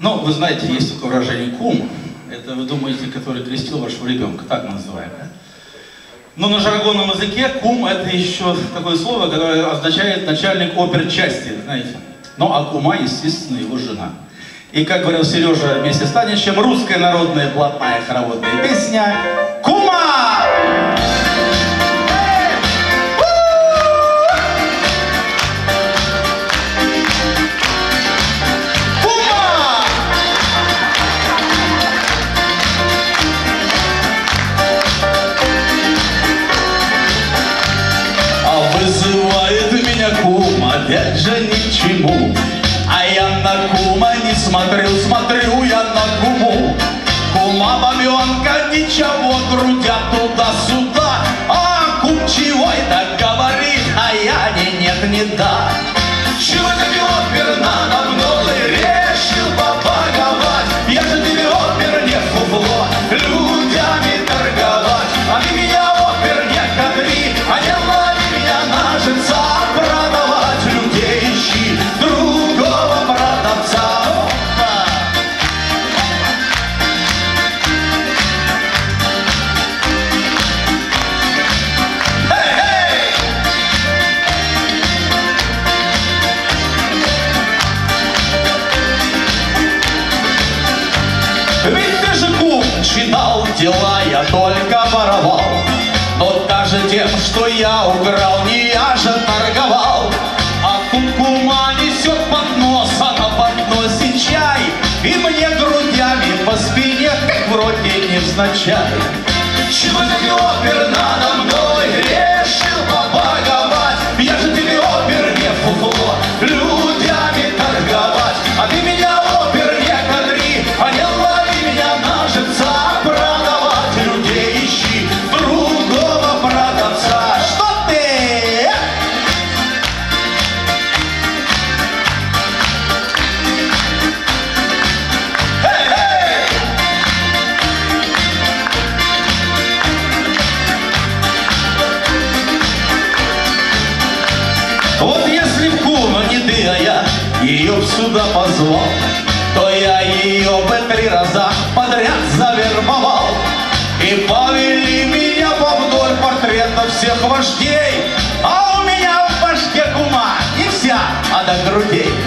Ну, вы знаете, есть такое выражение «кум». Это, вы думаете, который крестил вашего ребенка, так мы называем, да? Но на жаргонном языке «кум» — это еще такое слово, которое означает начальник оперчасти, знаете. Ну, а кума, естественно, его жена. И, как говорил Сережа вместе с Таничем, русская народная блатная хороводная песня «Кума!» Вызывает меня кум, опять же ни к чему. А я на кума не смотрю, смотрю я на куму. Кума бабенка, ничего, грудят туда-сюда. А кум чего это говорит, а я нет, не да. Чего тебе опер надо мной решил побаговать? Я же тебе опер не фуфло, людьми торговать. А ты меня опер не кадри, а не лови меня на жильца. Продавать людей ищи другого продавца. Ведь ты же, кум, читал дела, я только воровал. Но даже тем, что я украл, не я же торговал. А тут кума несет поднос, а на подносе чай. И мне грудями по спине, как вроде невзначай. Чего тебе опер надо мной решил побаговать? Я же тебе опер не фуфло, людьми торговать. А ты меня опер не кадри, а не лови меня на живца. Продавать людей ищи другого продавца. Что ты? Эй! Вот если в кума не ты, а я ее сюда позвал, то я ее бы 3 раза подряд завербовал. И повели меня повдоль портрета всех вождей, а у меня в башке кума не вся, а до грудей.